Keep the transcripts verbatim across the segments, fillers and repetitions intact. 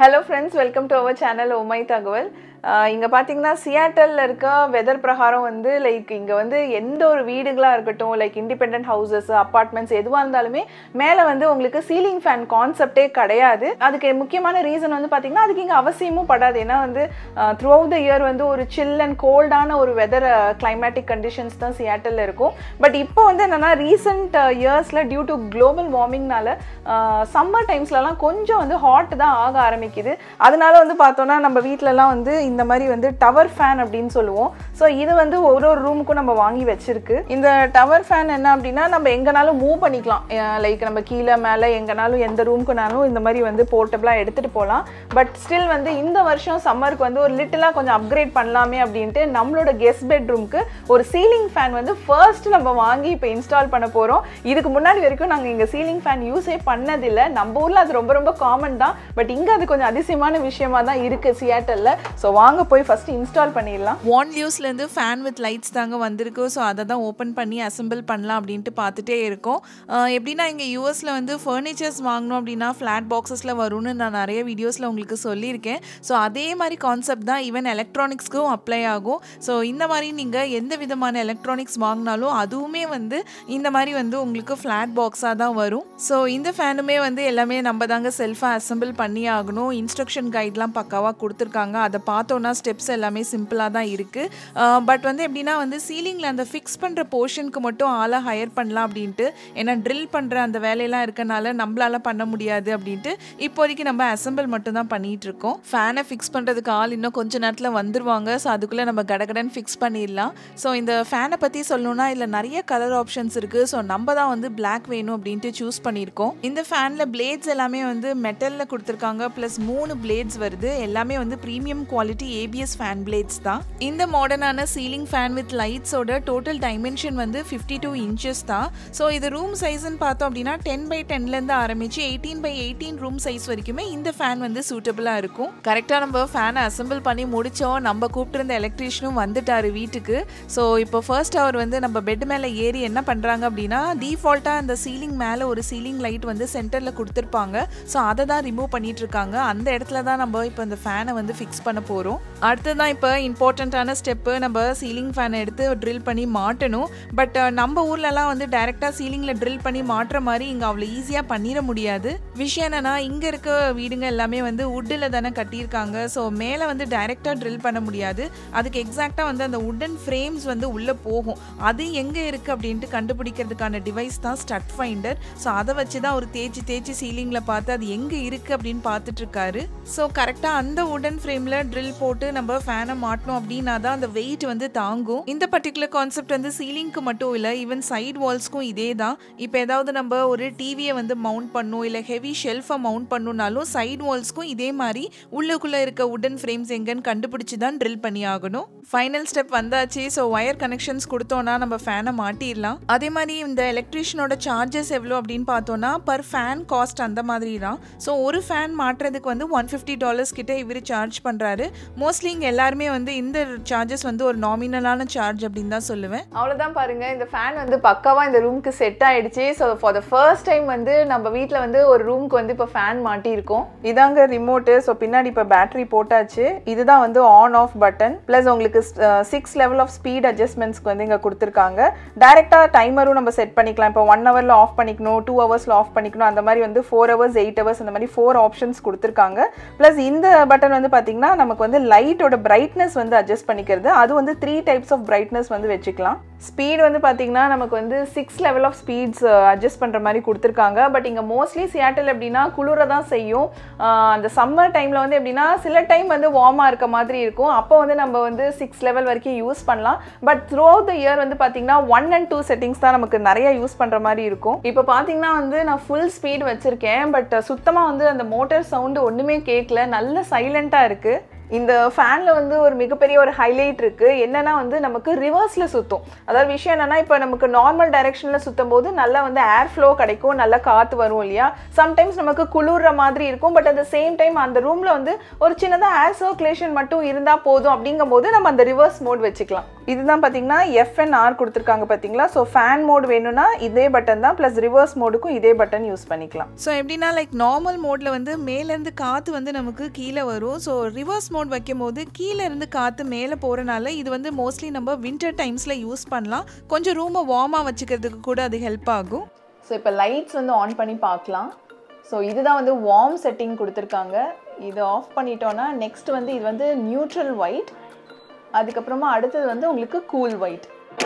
Hello friends, welcome to our channel Omai Thagaval. இங்க பாத்தீங்கன்னா சியாட்டல்ல இருக்க வெதர் பிரகாரம் வந்து லைக் இங்க வந்து எந்த ஒரு வீடுகளா இருக்கட்டும் லைக் இண்டிபெண்டன்ட் ஹவுசஸ் அபார்ட்மெண்ட்ஸ் எதுவா இருந்தாலுமே மேல வந்து உங்களுக்கு சீலிங் ஃபேன் கான்செப்டே கிடையாது. அதுக்கு முக்கியமான ரீசன் வந்து பாத்தீங்கன்னா அதுக்கு இங்க அவசியமும் படாது. ஏன்னா வந்து த்ரூ அவுட் த இயர் வந்து ஒரு சில் அண்ட் கோல்டான ஒரு வெதர் கிளைமேட்டிக் கண்டிஷன்ஸ் தான் சியாட்டல்ல இருக்கும். பட் இப்போ வந்து என்னன்னா ரீசெண்ட் இயர்ஸ்ல டியூ டு குளோபல் வார்மிங்னால சம்மர் டைம்ஸ்லலாம் கொஞ்சம் வந்து ஹாட் தான் ஆக ஆரம்பிக்குது. அதனால வந்து பார்த்தோம்னா நம்ம வீட்டிலலாம் வந்து இந்த மாதிரி வந்து டவர் ஃபேன் அப்படின்னு சொல்லுவோம். ஸோ இது வந்து ஒரு ஒரு ரூமுக்கும் நம்ம வாங்கி வச்சிருக்கு. இந்த டவர் ஃபேன் என்ன அப்படின்னா நம்ம எங்கனாலும் மூவ் பண்ணிக்கலாம். லைக் நம்ம கீழே மேலே எங்கனாலும் எந்த ரூமுக்குனாலும் இந்த மாதிரி வந்து போர்ட்டபிளாக எடுத்துகிட்டு போகலாம். பட் ஸ்டில் வந்து இந்த வருஷம் சம்மருக்கு வந்து ஒரு லிட்டிலாக கொஞ்சம் அப்கிரேட் பண்ணலாமே அப்படின்ட்டு நம்மளோட கெஸ்ட் பெட்ரூம்க்கு ஒரு சீலிங் ஃபேன் வந்து ஃபர்ஸ்ட் நம்ம வாங்கி இப்போ இன்ஸ்டால் பண்ண போகிறோம். இதுக்கு முன்னாடி வரைக்கும் நாங்கள் இங்கே சீலிங் ஃபேன் யூஸே பண்ணதில்லை. நம்ம ஊரில் அது ரொம்ப ரொம்ப காமன் தான். பட் இங்கே அது கொஞ்சம் அதிசயமான விஷயமா தான் இருக்குது சியாட்டலில். ஸோ வாங்க போய் ஃபர்ஸ்ட் இன்ஸ்டால் பண்ணிடலாம். வான்லூஸ்ல இருந்து ஃபேன் வித் லைட்ஸ் தாங்க வந்திருக்கு. ஸோ அதை தான் ஓப்பன் பண்ணி அசெம்பிள் பண்ணலாம் அப்படின்ட்டு பார்த்துட்டே இருக்கோம். எப்படின்னா இங்கே யூஎஸ்ல வந்து ஃபர்னிச்சர்ஸ் வாங்கணும் அப்படின்னா ஃப்ளாட் பாக்ஸஸில் வரும்னு நான் நிறைய வீடியோஸில் உங்களுக்கு சொல்லியிருக்கேன். ஸோ அதே மாதிரி கான்செப்ட் தான் ஈவன் எலக்ட்ரானிக்ஸ்க்கும் அப்ளை ஆகும். ஸோ இந்த மாதிரி நீங்கள் எந்த விதமான எலக்ட்ரானிக்ஸ் வாங்கினாலும் அதுவுமே வந்து இந்த மாதிரி வந்து உங்களுக்கு ஃப்ளாட் பாக்ஸாக தான் வரும். ஸோ இந்த ஃபேனுமே வந்து எல்லாமே நம்ம தாங்க செல்ஃபாக அசெம்பிள் பண்ணி ஆகணும். இன்ஸ்ட்ரக்ஷன் கைட்லாம் பக்காவாக கொடுத்துருக்காங்க. அதை பார்த்தோன்னா ஸ்டெப்ஸ் எல்லாமே சிம்பிளாக தான் இருக்குது. பட் வந்து எப்படின்னா வந்து சீலிங்கில் அந்த ஃபிக்ஸ் பண்ணுற போர்ஷனுக்கு மட்டும் ஆளை ஹையர் பண்ணலாம் அப்படின்ட்டு, ஏன்னா ட்ரில் பண்ணுற அந்த வேலையெல்லாம் இருக்கனால நம்மளால பண்ண முடியாது அப்படின்ட்டு இப்போதைக்கு நம்ம அசெம்பிள் மட்டும் தான் பண்ணிகிட்டு இருக்கோம். ஃபேனை ஃபிக்ஸ் பண்ணுறதுக்கு ஆள் இன்னும் கொஞ்சம் நேரத்தில் வந்துருவாங்க. ஸோ அதுக்குள்ளே நம்ம கடகடன் ஃபிக்ஸ் பண்ணிடலாம். ஸோ இந்த ஃபேனை பற்றி சொல்லணும்னா இதில் நிறைய கலர் ஆப்ஷன்ஸ் இருக்குது. ஸோ நம்ம தான் வந்து பிளாக் வேணும் அப்படின்ட்டு சூஸ் பண்ணியிருக்கோம். இந்த ஃபேனில் பிளேட்ஸ் எல்லாமே வந்து மெட்டலில் கொடுத்துருக்காங்க. ப்ளஸ் மூணு பிளேட்ஸ் வருது. எல்லாமே வந்து premium quality ABS fan blades தான். இந்த மாடர்னான சீலிங் ஃபேன் வித் லைட்ஸோட டோட்டல் டைமென்ஷன் வந்து ஃபிஃப்டி டூ இன்ச்சஸ் தான். ஸோ இது ரூம் சைஸ்ன்னு பார்த்தோம் அப்படின்னா டென் பை டென்லேருந்து ஆரம்பிச்சு eighteen by eighteen room size வரைக்குமே இந்த ஃபேன் வந்து சூட்டபிளாக இருக்கும். கரெக்டாக நம்ம ஃபேனை அசெம்பிள் பண்ணி முடித்தோம். நம்ம கூப்பிட்டுருந்த எலக்ட்ரீஷியனும் வந்துட்டார் வீட்டுக்கு. ஸோ இப்போ ஃபர்ஸ்ட் அவர் வந்து நம்ம பெட் மேலே ஏறி என்ன பண்ணுறாங்க அப்படின்னா டிஃபால்ட்டாக அந்த சீலிங் மேலே ஒரு சீலிங் லைட் வந்து சென்டரில் கொடுத்துருப்பாங்க. ஸோ அதை தான் ரிமூவ் பண்ணிட்டு இருக்காங்க. அந்த இடத்துல தான் நம்ம இப்போ இந்த ஃபேனை வந்து ஃபிக்ஸ் பண்ண போகிறோம். அடுத்ததான் இப்போ இம்பார்ட்டண்ட்டான ஸ்டெப்பு, நம்ம சீலிங் ஃபேனை எடுத்து ட்ரில் பண்ணி மாட்டணும். பட் நம்ம ஊர்லலாம் வந்து டைரெக்டாக சீலிங்கில் ட்ரில் பண்ணி மாட்டுற மாதிரி இங்கே அவ்வளோ ஈஸியாக பண்ணிட முடியாது. விஷயம் என்னன்னா இங்கே இருக்க வீடுங்க எல்லாமே வந்து வுட்டில் தானே கட்டியிருக்காங்க. ஸோ மேலே வந்து டைரெக்டாக ட்ரில் பண்ண முடியாது. அதுக்கு எக்ஸாக்டாக வந்து அந்த வுட்டன் ஃப்ரேம்ஸ் வந்து உள்ளே போகும். அது எங்கே இருக்குது அப்படின்ட்டு கண்டுபிடிக்கிறதுக்கான டிவைஸ் தான் ஸ்டட் ஃபைண்டர். ஸோ அதை வச்சு தான் ஒரு தேய்ச்சி தேய்ச்சி சீலிங்கில் பார்த்து அது எங்கே இருக்குது அப்படின்னு பார்த்துட்டு இருக்காரு. ஸோ கரெக்டாக அந்த வுடன் ஃப்ரேமில் ட்ரில் போட்டு நம்ம ஃபேனை மாட்டணும் அப்படின்னா தான் அந்த வெயிட் வந்து தாங்கும். இந்த பர்டிகுலர் கான்செப்ட் வந்து சீலிங்க்கு மட்டும் இல்லை, ஈவன் சைட் வால்ஸ்க்கும் இதே தான். இப்போ ஏதாவது நம்ம ஒரு டிவியை வந்து மவுண்ட் பண்ணணும் இல்லை ஹெவி ஷெல்ஃபை மவுண்ட் பண்ணணும்னாலும் சைட் வால்ஸ்க்கும் இதே மாதிரி உள்ளுக்குள்ளே இருக்க வுடன் ஃப்ரேம்ஸ் எங்கன்னு கண்டுபிடிச்சி தான் ட்ரில் பண்ணி ஆகணும். ஃபைனல் ஸ்டெப் வந்தாச்சு. ஸோ ஒயர் கனெக்ஷன்ஸ் கொடுத்தோன்னா நம்ம ஃபேனை மாட்டிடலாம். அதே மாதிரி இந்த எலக்ட்ரிஷியனோட சார்ஜஸ் எவ்வளோ அப்படின்னு பார்த்தோன்னா பர் ஃபேன் காஸ்ட் அந்த மாதிரி தான். ஸோ ஒரு ஃபேன் மாட்டுறதுக்கு வந்து ஒன் ஃபிஃப்டி டாலர்ஸ் கிட்ட இவர் சார்ஜ் பண்ணுறாரு. மோஸ்ட்லி இங்கே எல்லாருமே வந்து இந்த சார்ஜஸ் வந்து ஒரு நாமினலான சார்ஜ் அப்படின்னு தான் சொல்லுவேன். அவ்வளோதான் பாருங்க, இந்த ஃபேன் வந்து பக்காவாக இந்த ரூமுக்கு செட் ஆயிடுச்சு. So for the first time வந்து நம்ம வீட்டில் வந்து ஒரு ரூமுக்கு வந்து இப்போ ஃபேன் மாட்டியிருக்கோம். இதாங்க ரிமோட்டு. ஸோ பின்னாடி இப்போ பேட்டரி போட்டாச்சு. இதுதான் வந்து ஆன் ஆஃப் பட்டன். ப்ளஸ் உங்களுக்கு சிக்ஸ் லெவல் ஆஃப் ஸ்பீட் அட்ஜஸ்ட்மெண்ட்ஸ்க்கு வந்து இங்கே கொடுத்துருக்காங்க. டைரெக்டாக டைமரும் நம்ம செட் பண்ணிக்கலாம். இப்போ ஒன் ஹவரில் ஆஃப் பண்ணிக்கணும், டூ ஹவர்ஸில் ஆஃப் பண்ணிக்கணும், அந்த மாதிரி வந்து ஃபோர் ஹவர்ஸ் எயிட் ஹவர்ஸ் அந்த மாதிரி ஃபோர் ஆப்ஷன்ஸ் கொடுத்துருக்காங்க. ப்ளஸ் இந்த பட்டன் வந்து பார்த்தீங்கன்னா நமக்கு வந்து லைட்டோட பிரைட்னஸ் வந்து அட்ஜஸ்ட் பண்ணிக்கிறது. அது வந்து த்ரீ டைப்ஸ் ஆஃப் பிரைட்னஸ் வந்து வச்சுக்கலாம். ஸ்பீட் வந்து பார்த்தீங்கன்னா நமக்கு வந்து six level of speeds adjust பண்ணுற மாதிரி கொடுத்துருக்காங்க. பட் இங்கே மோஸ்ட்லி சியாட்டல் எப்படின்னா குளிர தான் செய்யும். அந்த சம்மர் டைமில் வந்து எப்படின்னா சில டைம் வந்து வார்மாக இருக்க மாதிரி இருக்கும். அப்போ வந்து நம்ம வந்து சிக்ஸ் லெவல் வரைக்கும் யூஸ் பண்ணலாம். But throughout the year வந்து பார்த்தீங்கன்னா ஒன் அண்ட் டூ செட்டிங்ஸ் தான் நமக்கு நிறைய யூஸ் பண்ணுற மாதிரி இருக்கும். இப்போ பார்த்தீங்கன்னா வந்து நான் ஃபுல் ஸ்பீட் வச்சுருக்கேன். பட் சுத்தமாக வந்து அந்த மோட்டார் சவுண்டு ஒன்றுமே கேட்கல. நல்ல சைலண்ட்டாக இருக்குது. இந்த ஃபேனில் வந்து ஒரு மிகப்பெரிய ஒரு ஹைலைட் இருக்குது. என்னென்னா வந்து நமக்கு ரிவர்ஸில் சுற்றும். அதாவது விஷயம் என்னென்னா இப்போ நமக்கு நார்மல் டைரெக்ஷனில் சுற்றும் போது நல்லா வந்து ஏர் ஃப்ளோ கிடைக்கும், நல்லா காற்று வரும் இல்லையா. சம்டைம்ஸ் நமக்கு குளிர்ற மாதிரி இருக்கும். But at the same time அந்த ரூமில் வந்து ஒரு சின்னதாக ஏர் சர்க்குலேஷன் மட்டும் இருந்தால் போதும். அப்படிங்கும் போது நம்ம அந்த ரிவர்ஸ் மோட் வச்சுக்கலாம். இதுதான் பார்த்தீங்கன்னா எஃப் அண்ட் ஆர் கொடுத்துருக்காங்க பார்த்தீங்களா. ஸோ ஃபேன் மோட் வேணும்னா இதே பட்டன் தான், ப்ளஸ் ரிவர்ஸ் மோடுக்கும் இதே பட்டன் யூஸ் பண்ணிக்கலாம். ஸோ எப்படின்னா லைக் நார்மல் மோடில் வந்து மேலேருந்து காற்று வந்து நமக்கு கீழே வரும். ஸோ ரிவர்ஸ் மோட் வைக்கும் போது கீழே இருந்து காற்று மேலே போகிறனால இது வந்து மோஸ்ட்லி நம்ம வின்டர் டைம்ஸில் யூஸ் பண்ணலாம். கொஞ்சம் ரூமை வார்மாக வச்சுக்கிறதுக்கு கூட அது ஹெல்ப் ஆகும். ஸோ இப்போ லைட்ஸ் வந்து ஆன் பண்ணி பார்க்கலாம். ஸோ இதுதான் வந்து வார்ம் செட்டிங் கொடுத்துருக்காங்க. இதை ஆஃப் பண்ணிட்டோன்னா நெக்ஸ்ட் வந்து இது வந்து நியூட்ரல் ஒயிட், அதுக்கப்புறமா அடுத்தது வந்து உங்களுக்கு கூல் ஒயிட்.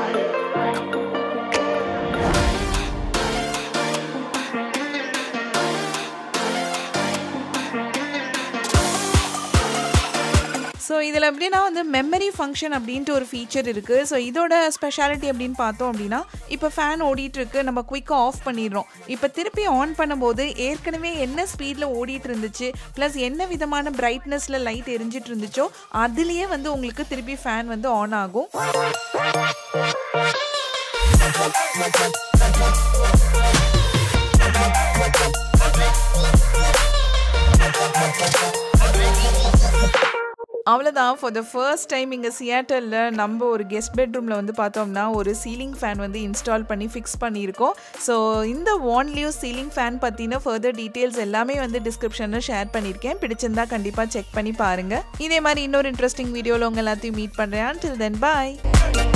ஸோ இதில் எப்படின்னா வந்து மெமரி ஃபங்க்ஷன் அப்படின்ட்டு ஒரு ஃபீச்சர் இருக்குது. ஸோ இதோட ஸ்பெஷாலிட்டி அப்படின்னு பார்த்தோம் அப்படின்னா இப்போ ஃபேன் ஓடிட்டுருக்கு, நம்ம குயிக்காக ஆஃப் பண்ணிடுறோம். இப்போ திருப்பி ஆன் பண்ணும்போது ஏற்கனவே என்ன ஸ்பீடில் ஓடிட்டு இருந்துச்சு ப்ளஸ் என்ன விதமான பிரைட்னஸில் லைட் எரிஞ்சிட்டு இருந்துச்சோ அதுலேயே வந்து உங்களுக்கு திருப்பி ஃபேன் வந்து ஆன் ஆகும். அவ்வளோதான். ஃபார் த ஃபர்ஸ்ட் டைம் இங்கே சியாட்டலில் நம்ம ஒரு கெஸ்ட் பெட்ரூமில் வந்து பார்த்தோம்னா ஒரு சீலிங் ஃபேன் வந்து இன்ஸ்டால் பண்ணி ஃபிக்ஸ் பண்ணியிருக்கோம். ஸோ இந்த வான்லியூஸ் சீலிங் ஃபேன் பற்றின ஃபர்தர் டீட்டெயில்ஸ் எல்லாமே வந்து டிஸ்கிரிப்ஷனில் ஷேர் பண்ணியிருக்கேன். பிடிச்சிருந்தா கண்டிப்பாக செக் பண்ணி பாருங்கள். இதே மாதிரி இன்னொரு இன்ட்ரெஸ்டிங் வீடியோவில் உங்கள் எல்லாத்தையும் மீட் பண்ணுறேன். டில் தென் பாய்.